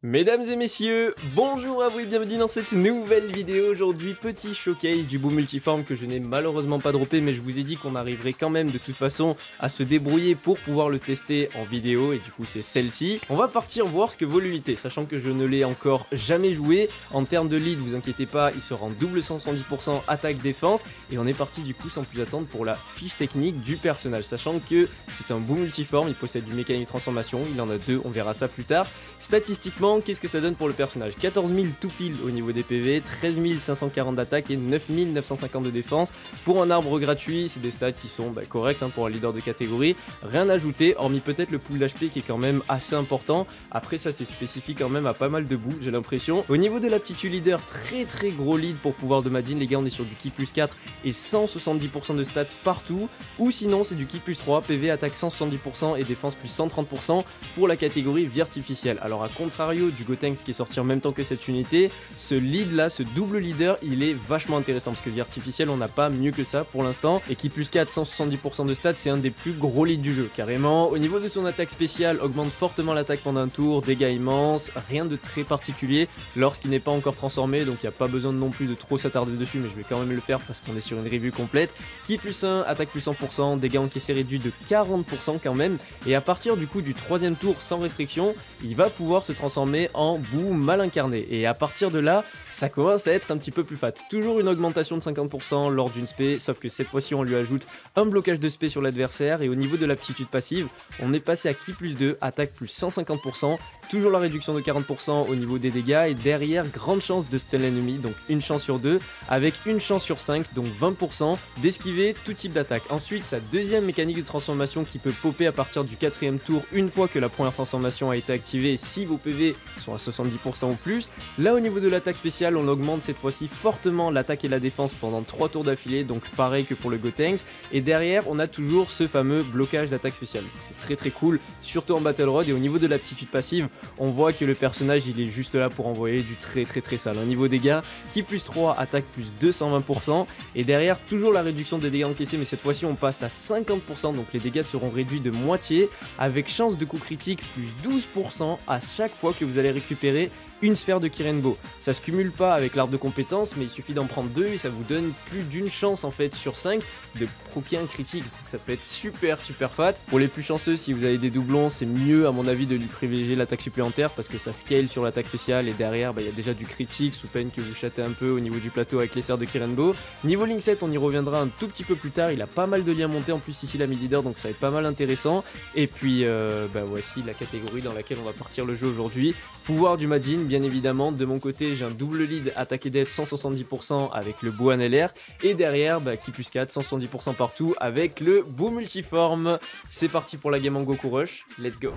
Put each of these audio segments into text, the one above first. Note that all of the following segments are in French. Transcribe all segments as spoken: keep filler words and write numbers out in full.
Mesdames et messieurs, bonjour à vous et bienvenue dans cette nouvelle vidéo. Aujourd'hui, petit showcase du boom multiforme que je n'ai malheureusement pas droppé, mais je vous ai dit qu'on arriverait quand même de toute façon à se débrouiller pour pouvoir le tester en vidéo, et du coup c'est celle-ci. On va partir voir ce que vaut l'unité, sachant que je ne l'ai encore jamais joué. En termes de lead, vous inquiétez pas, il sera en double cent soixante-dix pour cent attaque-défense, et on est parti du coup sans plus attendre pour la fiche technique du personnage, sachant que c'est un boom multiforme, il possède du mécanique de transformation, il en a deux, on verra ça plus tard. Statistiquement, qu'est-ce que ça donne pour le personnage? quatorze mille tout pile au niveau des P V, treize mille cinq cent quarante d'attaque et neuf mille neuf cent cinquante de défense. Pour un arbre gratuit, c'est des stats qui sont bah, corrects hein, pour un leader de catégorie. Rien à ajouter, hormis peut-être le pool d'H P qui est quand même assez important. Après ça c'est spécifique quand même à pas mal de bouts, j'ai l'impression. Au niveau de l'aptitude leader, très très gros lead pour pouvoir de Madine. Les gars, on est sur du ki plus quatre et cent soixante-dix pour cent de stats partout. Ou sinon c'est du ki plus trois, P V attaque cent soixante-dix pour cent et défense plus cent trente pour cent pour la catégorie vie artificielle. Alors à contrario du Gotenks qui est sorti en même temps que cette unité, ce lead là, ce double leader, il est vachement intéressant parce que vie artificielle on n'a pas mieux que ça pour l'instant, et ki plus quatre, cent soixante-dix pour cent de stats, c'est un des plus gros leads du jeu carrément. Au niveau de son attaque spéciale, augmente fortement l'attaque pendant un tour, dégâts immenses, rien de très particulier lorsqu'il n'est pas encore transformé, donc il n'y a pas besoin non plus de trop s'attarder dessus, mais je vais quand même le faire parce qu'on est sur une review complète. Ki plus un, attaque plus cent pour cent, dégâts encaissés réduits de quarante pour cent quand même, et à partir du coup du troisième tour sans restriction, il va pouvoir se transformer en boue mal incarné, et à partir de là, ça commence à être un petit peu plus fat. Toujours une augmentation de cinquante pour cent lors d'une spé, sauf que cette fois-ci on lui ajoute un blocage de spé sur l'adversaire, et au niveau de l'aptitude passive, on est passé à ki plus deux, attaque plus cent cinquante pour cent, toujours la réduction de quarante pour cent au niveau des dégâts, et derrière, grande chance de stun l'ennemi, donc une chance sur deux, avec une chance sur cinq, donc vingt pour cent, d'esquiver tout type d'attaque. Ensuite, sa deuxième mécanique de transformation qui peut popper à partir du quatrième tour, une fois que la première transformation a été activée, si vos P V sont à soixante-dix pour cent ou plus. Là, au niveau de l'attaque spéciale, on augmente cette fois-ci fortement l'attaque et la défense pendant trois tours d'affilée, donc pareil que pour le Gotenks, et derrière, on a toujours ce fameux blocage d'attaque spéciale. C'est très très cool, surtout en Battle Road. Et au niveau de l'aptitude passive, on voit que le personnage il est juste là pour envoyer du très très très sale. Au niveau dégâts, ki plus trois, attaque plus deux cent vingt pour cent, et derrière toujours la réduction des dégâts encaissés, mais cette fois-ci on passe à cinquante pour cent, donc les dégâts seront réduits de moitié, avec chance de coup critique plus douze pour cent à chaque fois que vous allez récupérer une sphère de ki Rainbow. Ça se cumule pas avec l'arbre de compétences, mais il suffit d'en prendre deux et ça vous donne plus d'une chance en fait sur cinq de proquer un critique. Donc ça peut être super super fat. Pour les plus chanceux, si vous avez des doublons, c'est mieux à mon avis de lui privilégier l'attaque supplémentaire parce que ça scale sur l'attaque spéciale, et derrière il bah, y a déjà du critique sous peine que vous chattez un peu au niveau du plateau avec les sphères de ki Rainbow. Niveau Link sept, on y reviendra un tout petit peu plus tard, il a pas mal de liens montés en plus ici la mid-leader, donc ça va être pas mal intéressant. Et puis euh, bah, voici la catégorie dans laquelle on va partir le jeu aujourd'hui. Pouvoir du Madine, bien évidemment. De mon côté, j'ai un double lead attaque et def cent soixante-dix pour cent avec le Bouan L R, et derrière bah, ki plus quatre, cent soixante-dix pour cent partout avec le boom multiforme. C'est parti pour la game en Goku Rush, let's go.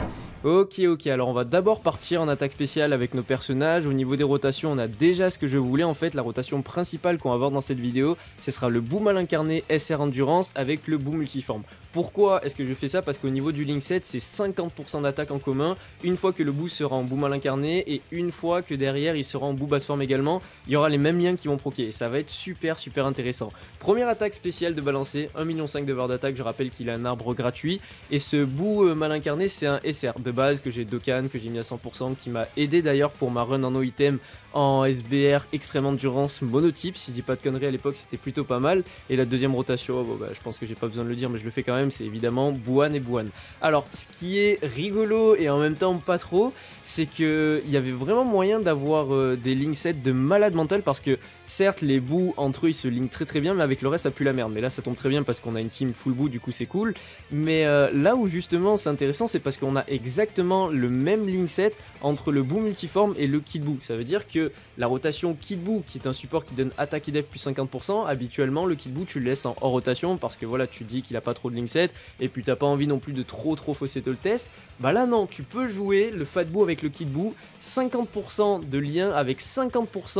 Ok ok, alors on va d'abord partir en attaque spéciale avec nos personnages. Au niveau des rotations, on a déjà ce que je voulais en fait. La rotation principale qu'on va voir dans cette vidéo, ce sera le boom mal incarné S R Endurance avec le boom multiforme. Pourquoi est-ce que je fais ça? Parce qu'au niveau du Link sept, c'est cinquante pour cent d'attaque en commun, une fois que le bout sera en bout mal incarné, et une fois que derrière il sera en bout basse forme également, il y aura les mêmes liens qui vont proquer, et ça va être super super intéressant. Première attaque spéciale de balancer, un virgule cinq million de barre d'attaque, je rappelle qu'il a un arbre gratuit, et ce bout euh, mal incarné c'est un S R de base que j'ai Dokkan, que j'ai mis à cent pour cent, qui m'a aidé d'ailleurs pour ma run en no item en S B R extrême endurance monotype, si je dis pas de conneries à l'époque c'était plutôt pas mal. Et la deuxième rotation, bon, bah, je pense que j'ai pas besoin de le dire mais je le fais quand même, c'est évidemment Bouan et Bouan. Alors ce qui est rigolo et en même temps pas trop, c'est que il y avait vraiment moyen d'avoir euh, des Link sets de malade mental, parce que certes les bouts entre eux ils se linkent très très bien, mais avec le reste ça pue la merde. Mais là ça tombe très bien parce qu'on a une team full bout, du coup c'est cool. Mais euh, là où justement c'est intéressant, c'est parce qu'on a exactement le même Link set entre le bout multiforme et le kit bout. Ça veut dire que la rotation kit bout, qui est un support qui donne attaque et def plus cinquante pour cent, habituellement le kit bout tu le laisses en hors rotation parce que voilà, tu dis qu'il a pas trop de Link set et puis t'as pas envie non plus de trop trop fausser le test. Bah là non, tu peux jouer le fat bout avec le kit bout, cinquante pour cent de lien avec cinquante pour cent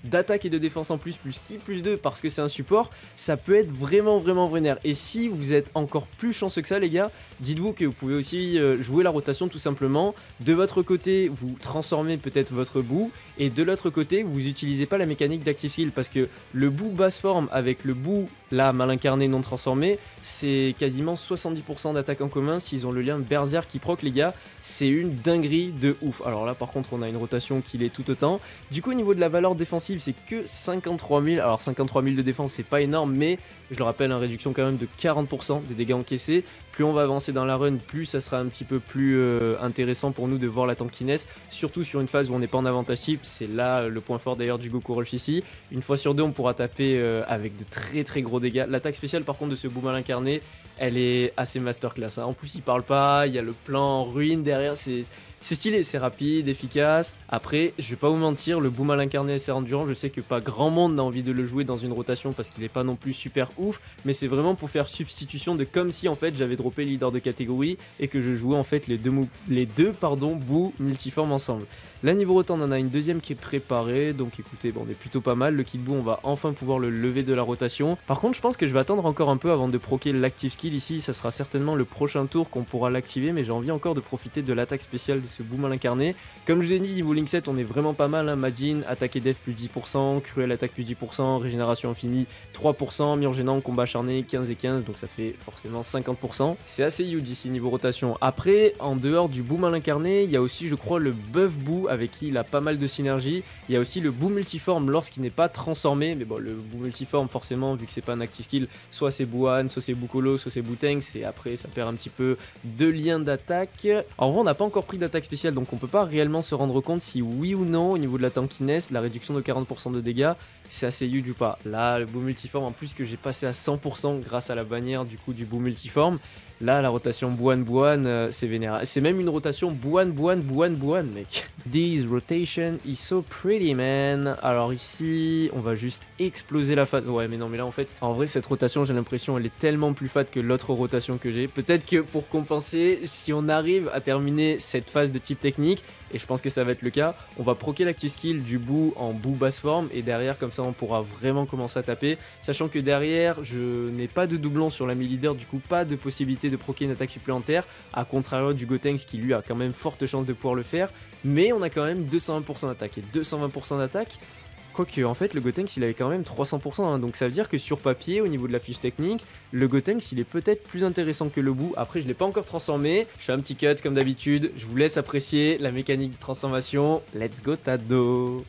d'attaque et de défense en plus, plus ki plus deux parce que c'est un support, ça peut être vraiment vraiment vénère. Et si vous êtes encore plus chanceux que ça les gars, dites-vous que vous pouvez aussi euh, jouer la rotation tout simplement. De votre côté, vous transformez peut-être votre bout, et de l'autre côté, vous n'utilisez pas la mécanique d'Active Skill parce que le bout basse forme avec le bout là mal incarné non transformé, c'est quasiment soixante-dix pour cent d'attaque en commun s'ils ont le lien Berserk qui proc les gars, c'est une dinguerie de ouf. Alors là par contre on a une rotation qui l'est tout autant. Du coup au niveau de la valeur défensive c'est que cinquante-trois mille, alors cinquante-trois mille de défense c'est pas énorme mais je le rappelle une réduction quand même de quarante pour cent des dégâts encaissés. Plus on va avancer dans la run, plus ça sera un petit peu plus euh, intéressant pour nous de voir la tankiness, surtout sur une phase où on n'est pas en avantage type, c'est là le point fort d'ailleurs du Goku Rush ici. Une fois sur deux on pourra taper euh, avec de très très gros dégâts. L'attaque spéciale par contre de ce bout mal incarné, elle est assez masterclass, hein. En plus il parle pas, il y a le plan en ruine derrière, c'est... C'est stylé, c'est rapide, efficace. Après, je vais pas vous mentir, le bout mal incarné S R endurant, je sais que pas grand monde n'a envie de le jouer dans une rotation parce qu'il est pas non plus super ouf, mais c'est vraiment pour faire substitution de comme si en fait j'avais droppé le leader de catégorie et que je jouais en fait les deux, les deux pardon, bouts multiformes ensemble. Là niveau rotant, on en a une deuxième qui est préparée, donc écoutez, bon, on est plutôt pas mal. Le kit bout, on va enfin pouvoir le lever de la rotation. Par contre, je pense que je vais attendre encore un peu avant de proquer l'active skill ici. Ça sera certainement le prochain tour qu'on pourra l'activer, mais j'ai envie encore de profiter de l'attaque spéciale de ce bout mal incarné. Comme je vous ai dit, niveau Link sept, on est vraiment pas mal, hein. Majin, attaque et def plus dix pour cent, cruel attaque plus dix pour cent, régénération infinie trois pour cent, mur gênant, combat acharné quinze et quinze, donc ça fait forcément cinquante pour cent. C'est assez huge ici niveau rotation. Après, en dehors du bout mal incarné, il y a aussi, je crois, le buff bout avec qui il a pas mal de synergie. Il y a aussi le bout multiforme lorsqu'il n'est pas transformé, mais bon, le bout multiforme, forcément, vu que c'est pas un active kill, soit c'est Buan, soit c'est Bukolo, soit c'est Butenks, et après ça perd un petit peu de lien d'attaque. En vrai, on n'a pas encore pris d'attaque spéciale, donc on peut pas réellement se rendre compte si oui ou non, au niveau de la tankiness, la réduction de quarante pour cent de dégâts, c'est assez huge ou pas. Là, le bout multiforme, en plus que j'ai passé à cent pour cent grâce à la bannière du coup du bout multiforme. Là, la rotation Buan Buan, euh, c'est vénère. C'est même une rotation Buan Buan Buan Buan, mec. This rotation is so pretty, man. Alors ici, on va juste exploser la phase. Ouais, mais non, mais là, en fait, en vrai, cette rotation, j'ai l'impression, elle est tellement plus fat que l'autre rotation que j'ai. Peut-être que pour compenser, si on arrive à terminer cette phase de type technique, et je pense que ça va être le cas, on va proquer l'active skill du bout en bout basse forme, et derrière, comme ça, on pourra vraiment commencer à taper. Sachant que derrière, je n'ai pas de doublon sur la mi-leader, du coup, pas de possibilité de proquer une attaque supplémentaire, à contrario du Gotenks qui lui a quand même forte chance de pouvoir le faire, mais on a quand même deux cent vingt pour cent d'attaque, et deux cent vingt pour cent d'attaque, quoique en fait le Gotenks il avait quand même trois cents pour cent, hein, donc ça veut dire que sur papier, au niveau de la fiche technique, le Gotenks il est peut-être plus intéressant que le bout. Après je l'ai pas encore transformé, je fais un petit cut comme d'habitude, je vous laisse apprécier la mécanique de transformation, let's go Tado.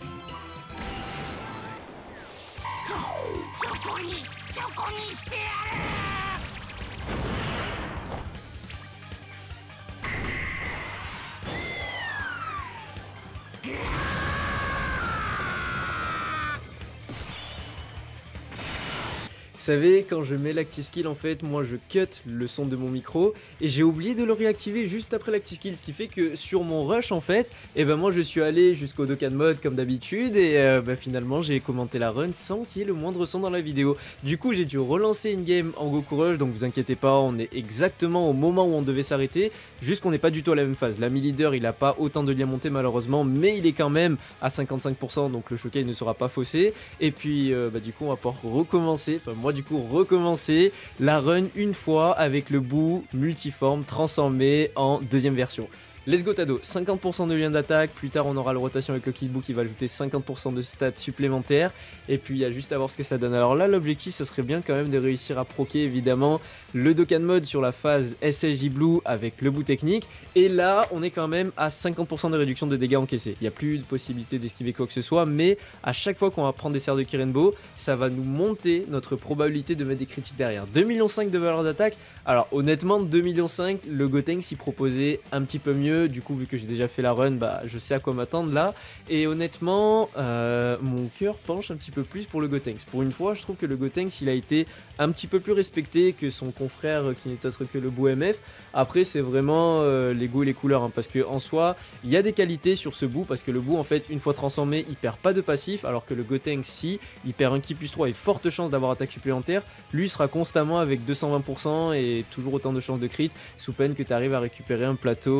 Vous savez, quand je mets l'active skill, en fait, moi je cut le son de mon micro et j'ai oublié de le réactiver juste après l'active skill, ce qui fait que sur mon rush, en fait, et eh ben moi je suis allé jusqu'au Dokkan mode comme d'habitude et euh, bah, finalement j'ai commenté la run sans qu'il y ait le moindre son dans la vidéo. Du coup, j'ai dû relancer une game en Goku Rush, donc vous inquiétez pas, on est exactement au moment où on devait s'arrêter, juste qu'on n'est pas du tout à la même phase. L'ami leader, il a pas autant de liens montés malheureusement, mais il est quand même à cinquante-cinq pour cent, donc le showcase ne sera pas faussé. Et puis, euh, bah, du coup, on va pouvoir recommencer, enfin moi du coup recommencer la run une fois avec le bout multiforme transformé en deuxième version. Let's go Tado, cinquante pour cent de lien d'attaque, plus tard on aura la rotation avec le Kid Buu qui va ajouter cinquante pour cent de stats supplémentaires, et puis il y a juste à voir ce que ça donne. Alors là l'objectif ça serait bien quand même de réussir à proquer évidemment le Dokkan mode sur la phase S S J Blue avec le bout technique, et là on est quand même à cinquante pour cent de réduction de dégâts encaissés. Il n'y a plus de possibilité d'esquiver quoi que ce soit, mais à chaque fois qu'on va prendre des serres de Kirenbo, ça va nous monter notre probabilité de mettre des critiques derrière. deux virgule cinq millions de valeur d'attaque, alors honnêtement deux virgule cinq millions, le Gotenks s'y proposait un petit peu mieux. Du coup vu que j'ai déjà fait la run, bah je sais à quoi m'attendre là, et honnêtement euh, mon cœur penche un petit peu plus pour le Gotenks. Pour une fois je trouve que le Gotenks il a été un petit peu plus respecté que son confrère qui n'est autre que le Buu M F. Après c'est vraiment euh, les goûts et les couleurs, hein, parce que en soi il y a des qualités sur ce bout, parce que le bout en fait une fois transformé il perd pas de passif, alors que le Gotenks si, il perd un ki plus trois et forte chance d'avoir attaque supplémentaire. Lui sera constamment avec deux cent vingt pour cent et toujours autant de chances de crit, sous peine que tu arrives à récupérer un plateau avec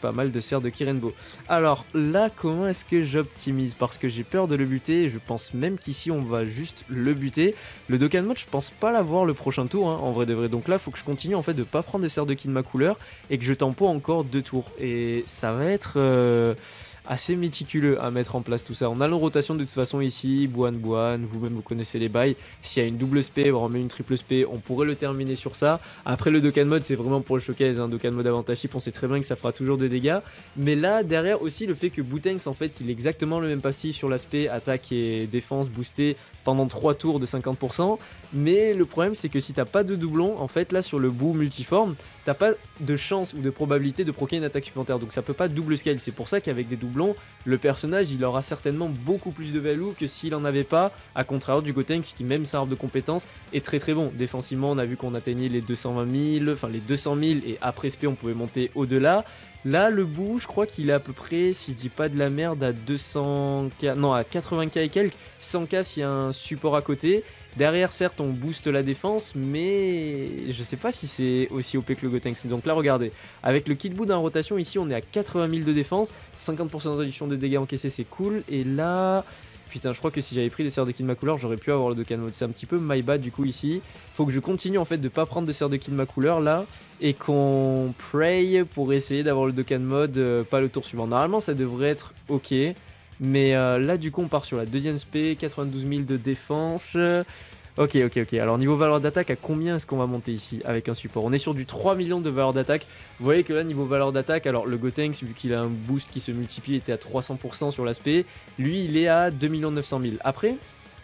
pas mal de sphères de Kirenbo. Alors là, comment est-ce que j'optimise? Parce que j'ai peur de le buter, et je pense même qu'ici on va juste le buter. Le Dokkan Mode, je pense pas l'avoir le prochain tour, hein, en vrai de vrai. Donc là, faut que je continue en fait de pas prendre des sphères de ki de ma couleur et que je tempo encore deux tours. Et ça va être... Euh... assez méticuleux à mettre en place tout ça. On a la rotation de toute façon ici, Buan Buan, vous-même vous connaissez les bails. S'il y a une double spé, on remet une triple spé, on pourrait le terminer sur ça. Après le Dokkan Mode, c'est vraiment pour le showcase, un hein. Dokkan Mode avantage chip, on sait très bien que ça fera toujours des dégâts. Mais là, derrière aussi le fait que Boutengs, en fait, il est exactement le même passif sur l'aspect attaque et défense boosté pendant trois tours de cinquante pour cent. Mais le problème, c'est que si t'as pas de doublon, en fait, là sur le bout multiforme, t'as pas de chance ou de probabilité de proquer une attaque supplémentaire. Donc ça peut pas double scale. C'est pour ça qu'avec des doublons, le personnage il aura certainement beaucoup plus de value que s'il en avait pas, à contrario du Gotenks qui, même sa arbre de compétences, est très très bon. Défensivement, on a vu qu'on atteignait les deux cent vingt mille, enfin les deux cent mille, et après S P on pouvait monter au-delà. Là, le bout, je crois qu'il est à peu près, si je dis pas de la merde, à deux cents K, non, à quatre-vingts K et quelques, cent K s'il y a un support à côté. Derrière, certes, on booste la défense, mais je sais pas si c'est aussi O P que le Gotenks. Donc là, regardez, avec le kit bout dans la rotation, ici, on est à quatre-vingt mille de défense, cinquante pour cent de réduction de dégâts encaissés, c'est cool. Et là... Putain, je crois que si j'avais pris des sphères de ki de ma couleur, j'aurais pu avoir le Dokkan Mode. C'est un petit peu my bad du coup ici. Faut que je continue en fait de pas prendre de sphères de ki de ma couleur là. Et qu'on pray pour essayer d'avoir le Dokkan Mode, euh, pas le tour suivant. Normalement ça devrait être ok. Mais euh, là du coup on part sur la deuxième spé, quatre-vingt-douze mille de défense. Ok, ok, ok. Alors niveau valeur d'attaque, à combien est-ce qu'on va monter ici avec un support? On est sur du trois millions de valeur d'attaque. Vous voyez que là, niveau valeur d'attaque, alors le Gotenks, vu qu'il a un boost qui se multiplie, était à trois cents pour cent sur l'aspect. Lui, il est à deux millions neuf cent mille. Après,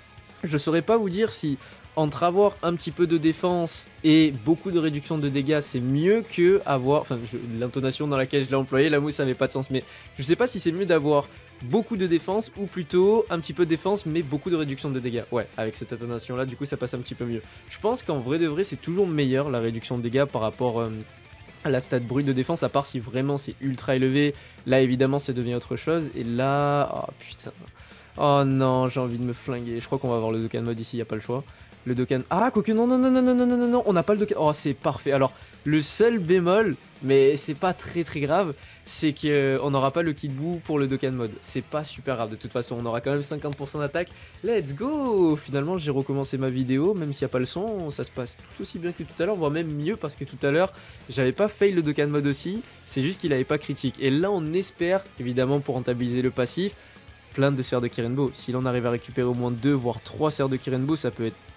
je saurais pas vous dire si entre avoir un petit peu de défense et beaucoup de réduction de dégâts, c'est mieux que avoir... Enfin, l'intonation dans laquelle je l'ai employé, la mousse, ça n'avait pas de sens. Mais je sais pas si c'est mieux d'avoir beaucoup de défense ou plutôt un petit peu de défense mais beaucoup de réduction de dégâts. Ouais, avec cette intonation là, du coup, ça passe un petit peu mieux. Je pense qu'en vrai de vrai, c'est toujours meilleur la réduction de dégâts par rapport... Euh, à la stat brute de défense, à part si vraiment c'est ultra élevé. Là, évidemment, ça devient autre chose. Et là... Oh, putain. Oh non, j'ai envie de me flinguer. Je crois qu'on va avoir le Dokkan Mode ici, il n'y a pas le choix. Le Dokkan... Ah, quoique, non, non, non, non, non, non, non, non, non, on n'a pas le Dokkan... Oh, c'est parfait. Alors, le seul bémol, mais c'est pas très très grave, c'est qu'on n'aura pas le kit bout pour le Dokkan Mode. C'est pas super grave, de toute façon, on aura quand même cinquante pour cent d'attaque. Let's go! Finalement, j'ai recommencé ma vidéo, même s'il n'y a pas le son, ça se passe tout aussi bien que tout à l'heure, voire même mieux, parce que tout à l'heure, j'avais pas fail le Dokkan Mode aussi, c'est juste qu'il avait pas critique. Et là, on espère, évidemment, pour rentabiliser le passif, plein de sphères de Kirenbo. Si l'on arrive à récupérer au moins deux voire trois sphères de Kirenbo, ça peut être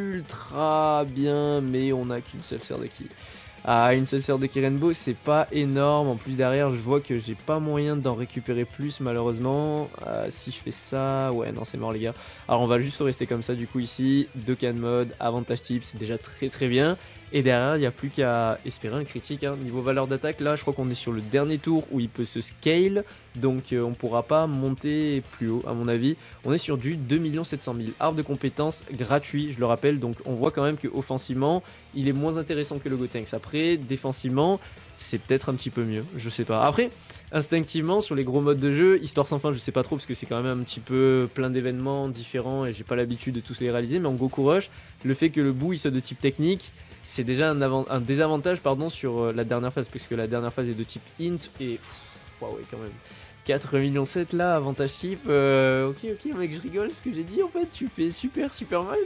ultra bien, mais on n'a qu'une seule sphère de ki. Ah, une seule sphère de Kirenbo, c'est pas énorme. En plus, derrière, je vois que j'ai pas moyen d'en récupérer plus, malheureusement. Euh, si je fais ça... Ouais, non, c'est mort, les gars. Alors, on va juste rester comme ça, du coup, ici. Dokkan Mode, avantage type, c'est déjà très très bien. Et derrière, il n'y a plus qu'à espérer un critique. Hein. Niveau valeur d'attaque, là, je crois qu'on est sur le dernier tour où il peut se scale. Donc, euh, on pourra pas monter plus haut, à mon avis. On est sur du deux millions sept cent mille. Arbre de compétences gratuit, je le rappelle. Donc, on voit quand même qu'offensivement, il est moins intéressant que le Gotenks. Après, défensivement, c'est peut-être un petit peu mieux. Je sais pas. Après, instinctivement, sur les gros modes de jeu, Histoire sans fin, je sais pas trop parce que c'est quand même un petit peu plein d'événements différents et j'ai pas l'habitude de tous les réaliser. Mais en Goku Rush, le fait que le bout il soit de type technique, c'est déjà un, un désavantage pardon, sur euh, la dernière phase, puisque la dernière phase est de type int et... Waouh, ouais, quand même. quatre millions sept là, avantage type. Euh, ok, ok, mec, je rigole. Ce que j'ai dit en fait, tu fais super, super mal.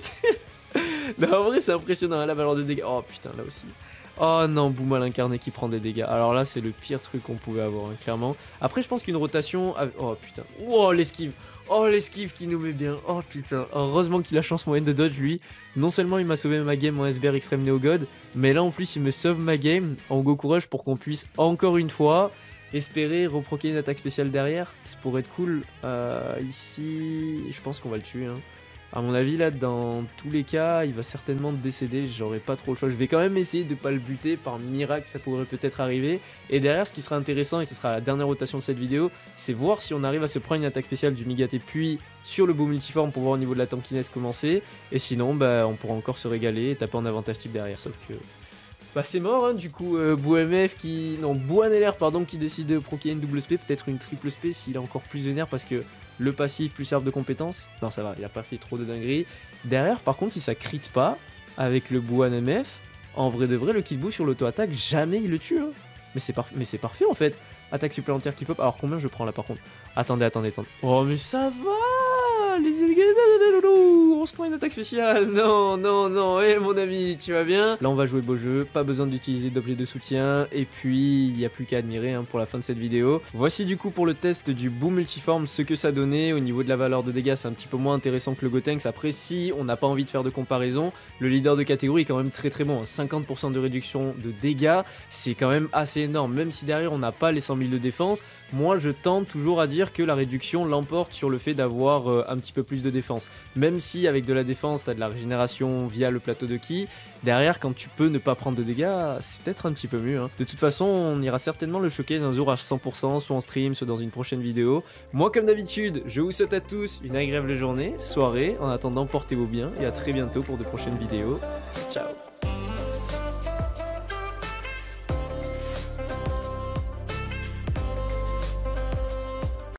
Non, en vrai, c'est impressionnant, hein, la valeur de dégâts. Oh putain, là aussi. Oh non, Boom à l'incarné qui prend des dégâts. Alors là, c'est le pire truc qu'on pouvait avoir, hein, clairement. Après, je pense qu'une rotation. Oh putain. Oh, l'esquive. Oh, l'esquive qui nous met bien. Oh putain. Heureusement qu'il a chance moyenne de dodge, lui. Non seulement il m'a sauvé ma game en S B R Extreme Neo God, mais là en plus, il me sauve ma game en Goku Rush pour qu'on puisse encore une fois espérer reproquer une attaque spéciale derrière. Ça pourrait être cool. Euh, ici, je pense qu'on va le tuer. Hein. À mon avis, là, dans tous les cas, il va certainement décéder. J'aurai pas trop le choix. Je vais quand même essayer de pas le buter. Par miracle, ça pourrait peut-être arriver. Et derrière, ce qui sera intéressant, et ce sera la dernière rotation de cette vidéo, c'est voir si on arrive à se prendre une attaque spéciale du Migate puis sur le bout multiforme pour voir au niveau de la tankiness commencer. Et sinon, bah, on pourra encore se régaler et taper en avantage type derrière. Sauf que... Bah c'est mort hein, du coup, euh, BouMF qui... Non, Bouaneller pardon, qui décide de proquer une double spé, peut-être une triple spé s'il a encore plus de nerfs parce que le passif plus arbre de compétences. Non ça va, il a pas fait trop de dingueries. Derrière par contre si ça crit pas avec le BouMF, en vrai de vrai le kit bout sur l'auto-attaque, jamais il le tue. Hein. Mais c'est par... parfait en fait. Attaque supplémentaire qui pop. Alors combien je prends là par contre? Attendez, attendez, attendez. Oh mais ça va. Les on se prend une attaque spéciale. Non, non, non. Eh mon ami, tu vas bien? Là on va jouer beau jeu. Pas besoin d'utiliser d'objet de soutien. Et puis il n'y a plus qu'à admirer hein, pour la fin de cette vidéo. Voici du coup pour le test du boom multiforme ce que ça donnait. Au niveau de la valeur de dégâts c'est un petit peu moins intéressant que le Gotenks. Après si on n'a pas envie de faire de comparaison, le leader de catégorie est quand même très très bon. cinquante pour cent de réduction de dégâts, c'est quand même assez énorme. Même si derrière on n'a pas les cent mille de défense, moi je tente toujours à dire que la réduction l'emporte sur le fait d'avoir euh, un petit peu plus de défense. Même si avec de la défense tu as de la régénération via le plateau de ki, derrière quand tu peux ne pas prendre de dégâts, c'est peut-être un petit peu mieux. Hein. De toute façon on ira certainement le showcase un jour à cent pour cent, soit en stream, soit dans une prochaine vidéo. Moi comme d'habitude, je vous souhaite à tous une agréable journée, soirée, en attendant portez-vous bien et à très bientôt pour de prochaines vidéos. Ciao.